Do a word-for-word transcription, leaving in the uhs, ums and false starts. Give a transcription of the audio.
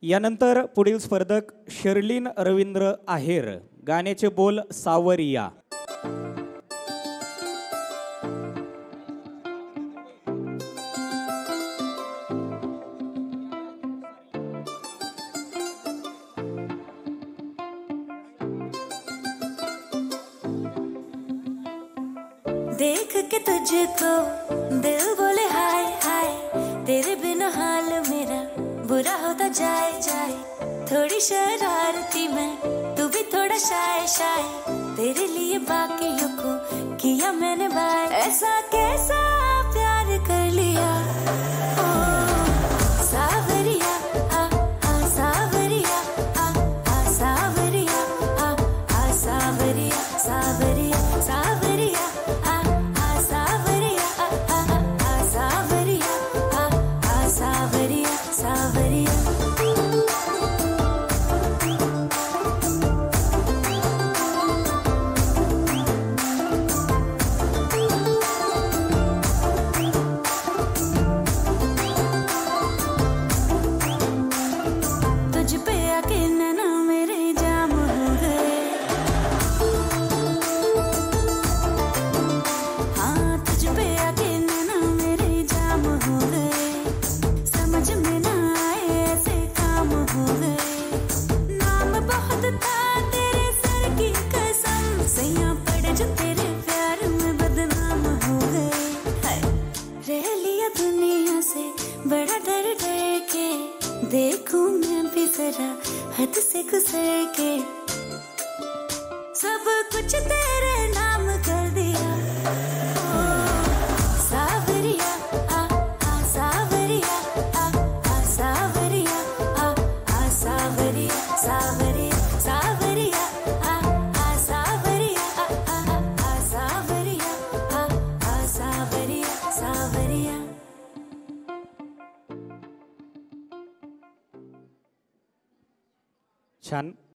यानंतर पुढील स्पर्धक शर्लिन रवींद्र आहेर, गाण्याचे बोल सावरिया। देख के तुझको दिल बोले हाय हाय, तेरे बिना हाल मेरा बुरा होता जाए जाए। थोड़ी शरारती मैं, तू भी थोड़ा शाय शाय, तेरे लिए बाकियों को किया मैंने बाय। ऐसा कैसा प्यार कर लिया ओ सावरिया, आ आ सावरिया, आ आ सावरिया, आ आ सावरिया, सावरिया सावरिया, आ आ सावरिया, आ आ आ सावरिया, आ आ सावरिया सावरिया। तुझ पे आके नैना मेरे जाम हो गए, हाँ तुझ पे आके नैना मेरे जाम हो गए। समझ में ना आए ऐसे काम हो गए। नाम बहुत था तेरे सर की कसम, सैया पड़ जो तेरे प्यार में बदनाम हो गए। हाय रह लिया दुनिया से बड़ा डर डर के, देखूं मैं भी जरा हद से गुजर के। सब कुछ तेरे नाम कर दिया ओ सावरिया, आ आ सावरिया, आ आ सावरिया, आ आ सावरिया, सावरिया सावरिया, आ आ सावरिया, आ आ आ सावरिया, आ आ सावरिया सावरिया। छान।